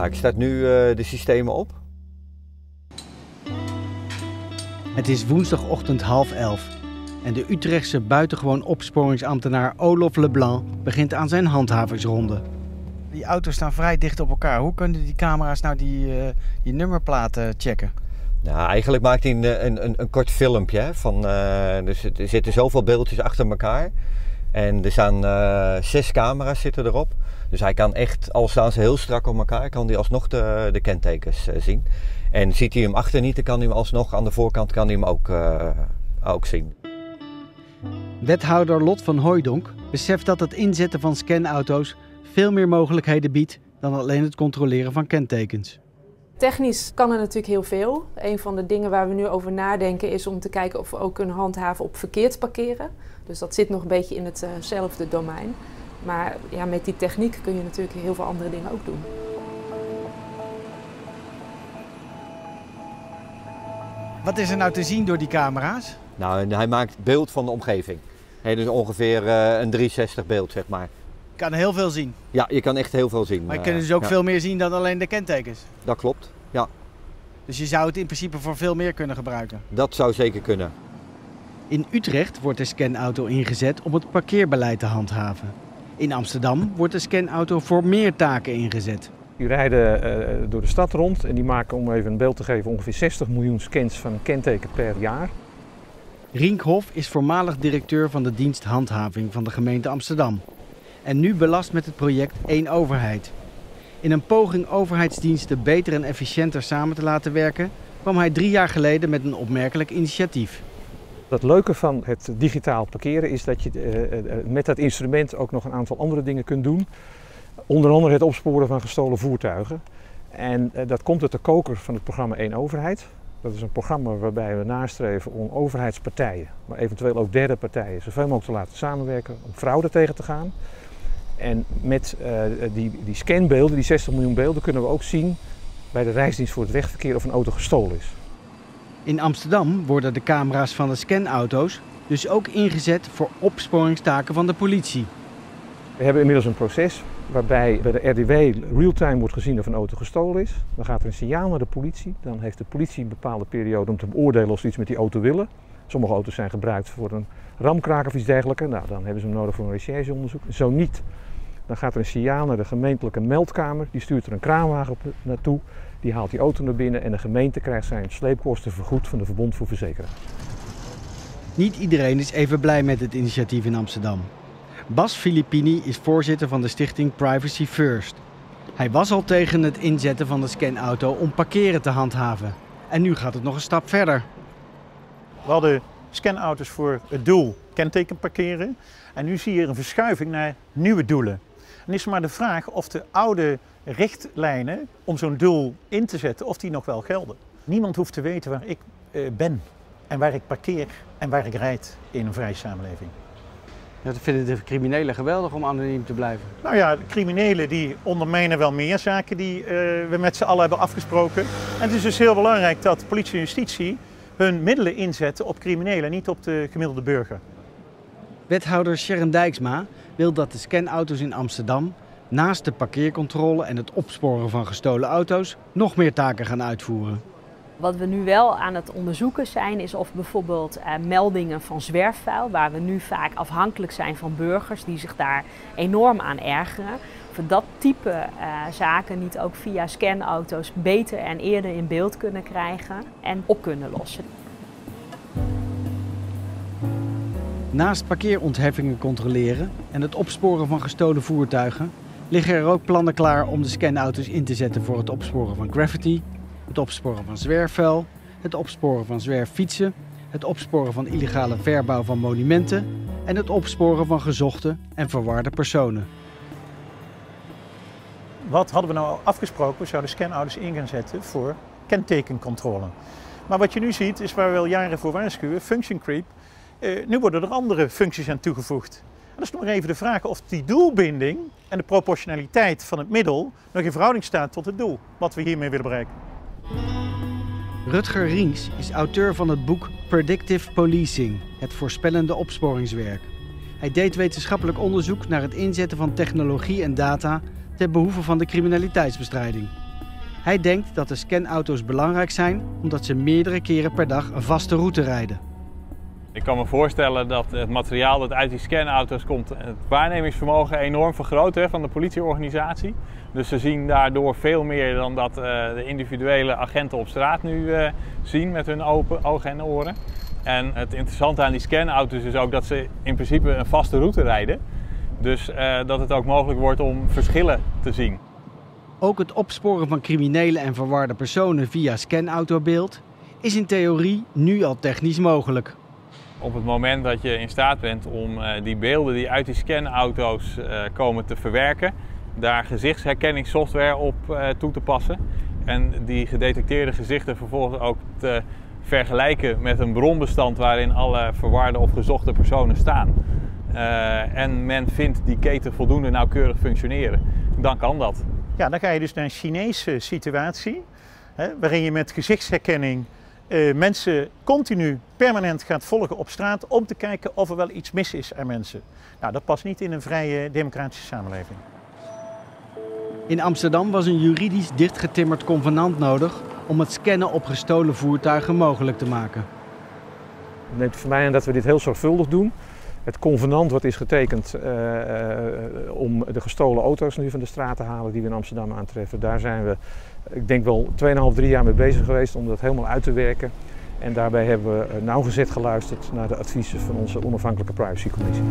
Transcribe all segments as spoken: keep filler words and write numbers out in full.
Nou, ik start nu uh, de systemen op. Het is woensdagochtend half elf en de Utrechtse buitengewoon opsporingsambtenaar Olof Leblanc begint aan zijn handhavingsronde. Die auto's staan vrij dicht op elkaar. Hoe kunnen die camera's nou die, uh, die nummerplaten checken? Nou, eigenlijk maakt hij een, een, een, een kort filmpje. Hè, van, uh, dus er zitten zoveel beeldjes achter elkaar. En er staan uh, zes camera's zitten erop. Dus hij kan echt, al staan ze heel strak op elkaar, kan hij alsnog de, de kentekens uh, zien. En ziet hij hem achter niet, dan kan hij hem alsnog aan de voorkant kan hij hem ook, uh, ook zien. Wethouder Lot van Hooijdonk beseft dat het inzetten van scanauto's veel meer mogelijkheden biedt dan alleen het controleren van kentekens. Technisch kan er natuurlijk heel veel. Een van de dingen waar we nu over nadenken is om te kijken of we ook kunnen handhaven op verkeerd parkeren. Dus dat zit nog een beetje in hetzelfde domein. Maar ja, met die techniek kun je natuurlijk heel veel andere dingen ook doen. Wat is er nou te zien door die camera's? Nou, hij maakt beeld van de omgeving. He, dus ongeveer uh, een driehonderdzestig beeld, zeg maar. Je kan heel veel zien. Ja, je kan echt heel veel zien. Maar je kunt dus ook ja. veel meer zien dan alleen de kentekens. Dat klopt, ja. Dus je zou het in principe voor veel meer kunnen gebruiken? Dat zou zeker kunnen. In Utrecht wordt de scanauto ingezet om het parkeerbeleid te handhaven. In Amsterdam wordt de scanauto voor meer taken ingezet. Die rijden uh, door de stad rond en die maken, om even een beeld te geven, ongeveer zestig miljoen scans van een kenteken per jaar. Rienk Hof is voormalig directeur van de dienst handhaving van de gemeente Amsterdam. En nu belast met het project Eén Overheid. In een poging overheidsdiensten beter en efficiënter samen te laten werken, kwam hij drie jaar geleden met een opmerkelijk initiatief. Het leuke van het digitaal parkeren is dat je uh, met dat instrument ook nog een aantal andere dingen kunt doen. Onder andere het opsporen van gestolen voertuigen. En uh, dat komt uit de koker van het programma Eén Overheid. Dat is een programma waarbij we nastreven om overheidspartijen, maar eventueel ook derde partijen, zoveel mogelijk te laten samenwerken om fraude tegen te gaan. En met uh, die, die scanbeelden, die zestig miljoen beelden, kunnen we ook zien bij de Rijksdienst voor het Wegverkeer of een auto gestolen is. In Amsterdam worden de camera's van de scanauto's dus ook ingezet voor opsporingstaken van de politie. We hebben inmiddels een proces waarbij bij de R D W real-time wordt gezien of een auto gestolen is. Dan gaat er een signaal naar de politie. Dan heeft de politie een bepaalde periode om te beoordelen of ze iets met die auto willen. Sommige auto's zijn gebruikt voor een ramkraak of iets dergelijks. Nou, dan hebben ze hem nodig voor een rechercheonderzoek. Zo niet. Dan gaat er een signaal naar de gemeentelijke meldkamer. Die stuurt er een kraanwagen op naartoe. Die haalt die auto naar binnen en de gemeente krijgt zijn sleepkosten vergoed van de Verbond voor Verzekeraars. Niet iedereen is even blij met het initiatief in Amsterdam. Bas Filippini is voorzitter van de stichting Privacy First. Hij was al tegen het inzetten van de scanauto om parkeren te handhaven. En nu gaat het nog een stap verder. We hadden scanauto's voor het doel kenteken parkeren. En nu zie je een verschuiving naar nieuwe doelen. En is maar de vraag of de oude richtlijnen om zo'n doel in te zetten, of die nog wel gelden. Niemand hoeft te weten waar ik uh, ben en waar ik parkeer en waar ik rijd in een vrije samenleving. Dat vinden de criminelen geweldig om anoniem te blijven. Nou ja, de criminelen die ondermijnen wel meer zaken die uh, we met z'n allen hebben afgesproken. En het is dus heel belangrijk dat politie en justitie hun middelen inzetten op criminelen, niet op de gemiddelde burger. Wethouder Sharon Dijksma wil dat de scanauto's in Amsterdam naast de parkeercontrole en het opsporen van gestolen auto's nog meer taken gaan uitvoeren. Wat we nu wel aan het onderzoeken zijn is of bijvoorbeeld uh, meldingen van zwerfvuil, waar we nu vaak afhankelijk zijn van burgers die zich daar enorm aan ergeren, of we dat type uh, zaken niet ook via scanauto's beter en eerder in beeld kunnen krijgen en op kunnen lossen. Naast parkeerontheffingen controleren en het opsporen van gestolen voertuigen liggen er ook plannen klaar om de scanauto's in te zetten voor het opsporen van graffiti, het opsporen van zwerfvuil, het opsporen van zwerffietsen, het opsporen van illegale verbouw van monumenten en het opsporen van gezochte en verwarde personen. Wat hadden we nou afgesproken? We zouden scanauto's in gaan zetten voor kentekencontrole. Maar wat je nu ziet is waar we al jaren voor waarschuwen, function creep. Uh, nu worden er andere functies aan toegevoegd. En dat is nog even de vraag of die doelbinding en de proportionaliteit van het middel nog in verhouding staat tot het doel wat we hiermee willen bereiken. Rutger Rienks is auteur van het boek Predictive Policing, het voorspellende opsporingswerk. Hij deed wetenschappelijk onderzoek naar het inzetten van technologie en data ter behoeve van de criminaliteitsbestrijding. Hij denkt dat de scanauto's belangrijk zijn omdat ze meerdere keren per dag een vaste route rijden. Ik kan me voorstellen dat het materiaal dat uit die scanauto's komt het waarnemingsvermogen enorm vergroot hè, van de politieorganisatie. Dus ze zien daardoor veel meer dan dat uh, de individuele agenten op straat nu uh, zien met hun open ogen en oren. En het interessante aan die scanauto's is ook dat ze in principe een vaste route rijden. Dus uh, dat het ook mogelijk wordt om verschillen te zien. Ook het opsporen van criminelen en verwarde personen via scanautobeeld is in theorie nu al technisch mogelijk. Op het moment dat je in staat bent om uh, die beelden die uit die scanauto's uh, komen te verwerken, daar gezichtsherkenningssoftware op uh, toe te passen en die gedetecteerde gezichten vervolgens ook te vergelijken met een bronbestand waarin alle verwarde of gezochte personen staan. Uh, en men vindt die keten voldoende nauwkeurig functioneren, dan kan dat. Ja, dan ga je dus naar een Chinese situatie, hè, waarin je met gezichtsherkenning uh, mensen continu permanent gaat volgen op straat om te kijken of er wel iets mis is aan mensen. Nou, dat past niet in een vrije democratische samenleving. In Amsterdam was een juridisch dichtgetimmerd convenant nodig om het scannen op gestolen voertuigen mogelijk te maken. Het neemt voor mij aan dat we dit heel zorgvuldig doen. Het convenant wat is getekend uh, uh, om de gestolen auto's nu van de straat te halen die we in Amsterdam aantreffen. Daar zijn we, ik denk wel tweeënhalf, drie jaar mee bezig geweest om dat helemaal uit te werken. En daarbij hebben we nauwgezet geluisterd naar de adviezen van onze onafhankelijke privacycommissie.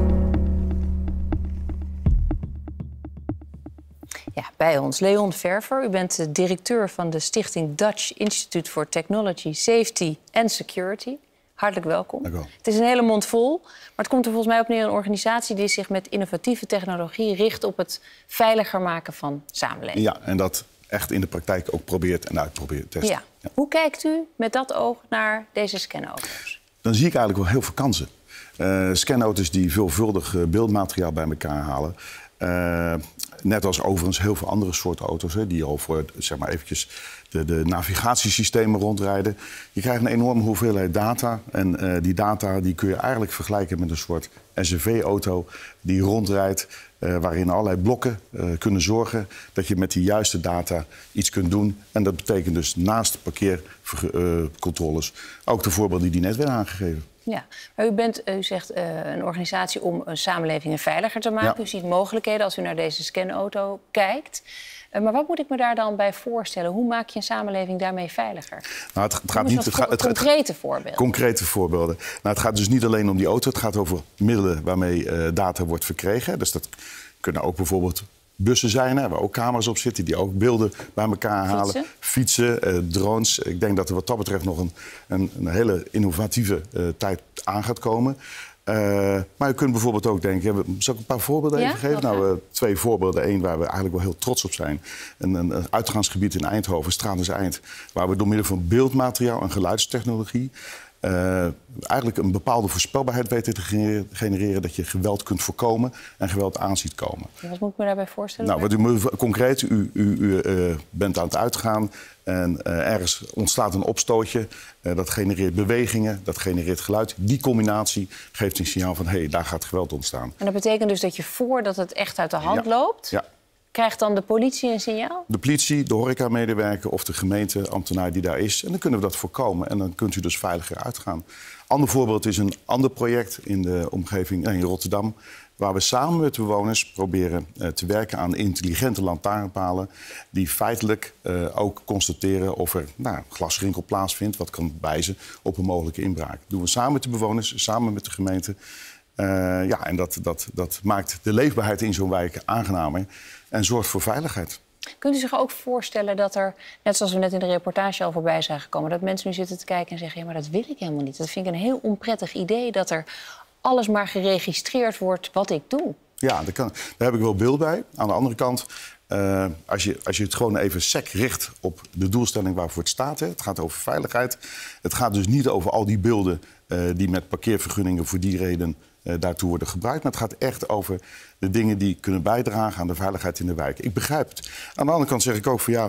Ja, bij ons Leon Verver. U bent de directeur van de stichting Dutch Institute for Technology, Safety and Security. Hartelijk welkom. Dank u wel. Het is een hele mond vol, maar het komt er volgens mij op neer een organisatie die zich met innovatieve technologie richt op het veiliger maken van samenleving. Ja, en dat echt in de praktijk ook probeert en uitprobeert te testen. Ja. Ja. Hoe kijkt u met dat oog naar deze scanauto's? Dan zie ik eigenlijk wel heel veel kansen. Uh, scanauto's die veelvuldig uh, beeldmateriaal bij elkaar halen. Uh, net als overigens heel veel andere soorten auto's, hè, die al voor zeg maar eventjes de, de navigatiesystemen rondrijden. Je krijgt een enorme hoeveelheid data. En uh, die data die kun je eigenlijk vergelijken met een soort S U V-auto die rondrijdt. Uh, waarin allerlei blokken uh, kunnen zorgen dat je met die juiste data iets kunt doen. En dat betekent dus naast parkeercontroles uh, ook de voorbeelden die net werden aangegeven. Ja, maar u, bent, u zegt uh, een organisatie om een samenleving veiliger te maken. Ja. U ziet mogelijkheden als u naar deze scanauto kijkt. Uh, maar wat moet ik me daar dan bij voorstellen? Hoe maak je een samenleving daarmee veiliger? Nou, het, het gaat niet, het gaat, het, concrete voorbeelden. Concrete voorbeelden. Nou, het gaat dus niet alleen om die auto. Het gaat over middelen waarmee uh, data wordt verkregen. Dus dat kunnen ook bijvoorbeeld bussen zijn, hè, waar ook camera's op zitten, die ook beelden bij elkaar halen. Fietsen, Fietsen uh, drones. Ik denk dat er wat dat betreft nog een, een, een hele innovatieve uh, tijd aan gaat komen. Uh, maar je kunt bijvoorbeeld ook denken, zal ik een paar voorbeelden ja? even geven? Nou, uh, twee voorbeelden. Eén waar we eigenlijk wel heel trots op zijn. Een, een, een uitgaansgebied in Eindhoven, Straat Eind, waar we door middel van beeldmateriaal en geluidstechnologie Uh, eigenlijk een bepaalde voorspelbaarheid weten te genereren dat je geweld kunt voorkomen en geweld aan ziet komen. Wat moet ik me daarbij voorstellen? Nou, wat u moet, concreet, u, u, u uh, bent aan het uitgaan en uh, ergens ontstaat een opstootje. Uh, dat genereert bewegingen, dat genereert geluid. Die combinatie geeft een signaal van hé, hey, daar gaat geweld ontstaan. En dat betekent dus dat je voordat het echt uit de hand ja. loopt, ja. krijgt dan de politie een signaal? De politie, de horecamedewerker of de gemeenteambtenaar die daar is. En dan kunnen we dat voorkomen en dan kunt u dus veiliger uitgaan. Ander voorbeeld is een ander project in de omgeving in Rotterdam, waar we samen met de bewoners proberen uh, te werken aan intelligente lantaarnpalen die feitelijk uh, ook constateren of er nou, glasrinkel plaatsvindt, wat kan wijzen op een mogelijke inbraak. Dat doen we samen met de bewoners, samen met de gemeente. Uh, ja, en dat, dat, dat maakt de leefbaarheid in zo'n wijk aangenamer en zorgt voor veiligheid. Kunt u zich ook voorstellen dat er, net zoals we net in de reportage al voorbij zijn gekomen, dat mensen nu zitten te kijken en zeggen, ja, maar dat wil ik helemaal niet. Dat vind ik een heel onprettig idee, dat er alles maar geregistreerd wordt wat ik doe. Ja, daar, kan, daar heb ik wel beeld bij. Aan de andere kant, uh, als, je, als je het gewoon even sec richt op de doelstelling waarvoor het staat, hè, het gaat over veiligheid. Het gaat dus niet over al die beelden uh, die met parkeervergunningen voor die reden Uh, daartoe worden gebruikt. Maar het gaat echt over de dingen die kunnen bijdragen aan de veiligheid in de wijk. Ik begrijp het. Aan de andere kant zeg ik ook van ja,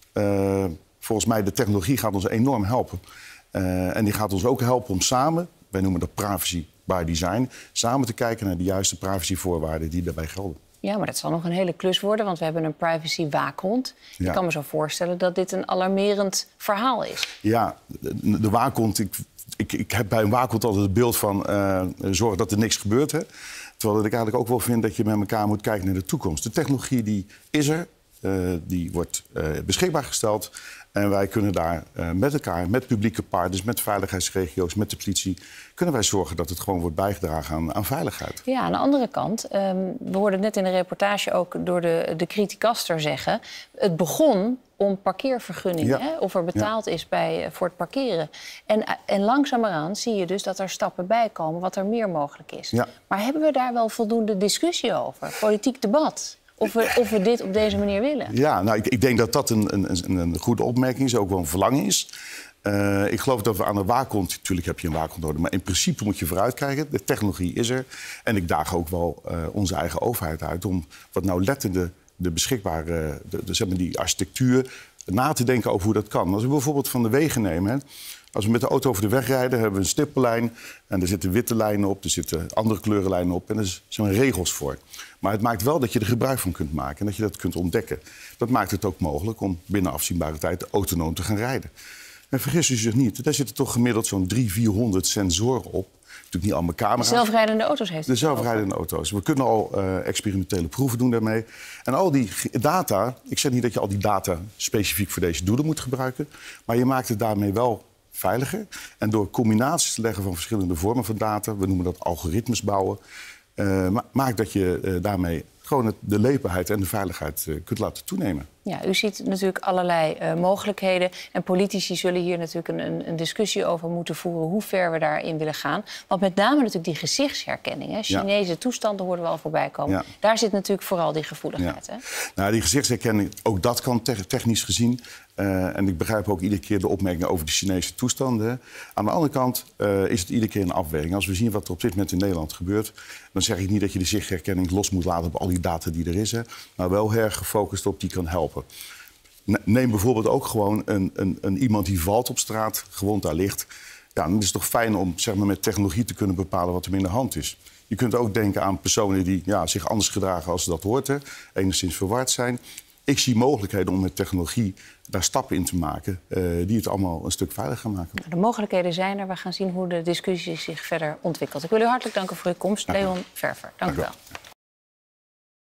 uh, volgens mij de technologie gaat ons enorm helpen. Uh, en die gaat ons ook helpen om samen, wij noemen dat privacy by design, samen te kijken naar de juiste privacyvoorwaarden die daarbij gelden. Ja, maar dat zal nog een hele klus worden, want we hebben een privacy-waakhond. Ja. Ik kan me zo voorstellen dat dit een alarmerend verhaal is. Ja, de, de waakhond... Ik, ik, ik heb bij een waakhond altijd het beeld van uh, zorg dat er niks gebeurt. Hè? Terwijl ik eigenlijk ook wel vind dat je met elkaar moet kijken naar de toekomst. De technologie die is er, uh, die wordt uh, beschikbaar gesteld. En wij kunnen daar uh, met elkaar, met publieke partners, met veiligheidsregio's, met de politie, kunnen wij zorgen dat het gewoon wordt bijgedragen aan, aan veiligheid. Ja, aan de andere kant, um, we hoorden net in de reportage ook door de, de criticaster zeggen, het begon om parkeervergunningen, ja. hè, of er betaald ja. is bij, voor het parkeren. En, en langzamerhand zie je dus dat er stappen bij komen wat er meer mogelijk is. Ja. Maar hebben we daar wel voldoende discussie over? Politiek debat? Of we, of we dit op deze manier willen? Ja, nou, ik, ik denk dat dat een, een, een goede opmerking is, ook wel een verlangen is. Uh, ik geloof dat we aan de waakhond... Natuurlijk heb je een waakhond nodig, maar in principe moet je vooruitkijken. De technologie is er. En ik daag ook wel uh, onze eigen overheid uit om wat nauwlettend de, de beschikbare... De, de, zeg maar die architectuur na te denken over hoe dat kan. Als we bijvoorbeeld van de wegen nemen... Hè, als we met de auto over de weg rijden, hebben we een stippellijn. En er zitten witte lijnen op, er zitten andere kleurenlijnen op. En er zijn regels voor. Maar het maakt wel dat je er gebruik van kunt maken en dat je dat kunt ontdekken. Dat maakt het ook mogelijk om binnen afzienbare tijd autonoom te gaan rijden. En vergis u zich niet, daar zitten toch gemiddeld zo'n driehonderd, vierhonderd sensoren op. Natuurlijk niet allemaal camera's. De zelfrijdende auto's heeft het. De zelfrijdende auto's. We kunnen al uh, experimentele proeven doen daarmee. En al die data, ik zeg niet dat je al die data specifiek voor deze doelen moet gebruiken. Maar je maakt het daarmee wel veiliger. En door combinaties te leggen van verschillende vormen van data, we noemen dat algoritmes bouwen, uh, ma maakt dat je uh, daarmee gewoon het, de leefbaarheid en de veiligheid uh, kunt laten toenemen. Ja, u ziet natuurlijk allerlei uh, mogelijkheden. En politici zullen hier natuurlijk een, een, een discussie over moeten voeren hoe ver we daarin willen gaan. Want met name natuurlijk die gezichtsherkenning. Hè? Chinese ja. toestanden hoorden we al voorbij komen. Ja. Daar zit natuurlijk vooral die gevoeligheid. Ja. Hè? Nou, die gezichtsherkenning, ook dat kan te technisch gezien. Uh, en ik begrijp ook iedere keer de opmerkingen over de Chinese toestanden. Aan de andere kant uh, is het iedere keer een afweging. Als we zien wat er op dit moment in Nederland gebeurt, dan zeg ik niet dat je de gezichtsherkenning los moet laten op al die data die er is. Hè, maar wel heel erg gefocust op die kan helpen. Neem bijvoorbeeld ook gewoon een, een, een iemand die valt op straat, gewond daar ligt. Ja, dan is het toch fijn om zeg maar, met technologie te kunnen bepalen wat er in de hand is. Je kunt ook denken aan personen die ja, zich anders gedragen als dat hoort, hè, enigszins verward zijn. Ik zie mogelijkheden om met technologie daar stappen in te maken uh, die het allemaal een stuk veiliger maken. De mogelijkheden zijn er. We gaan zien hoe de discussie zich verder ontwikkelt. Ik wil u hartelijk danken voor uw komst, Leon Verver. Dank, Dank u wel.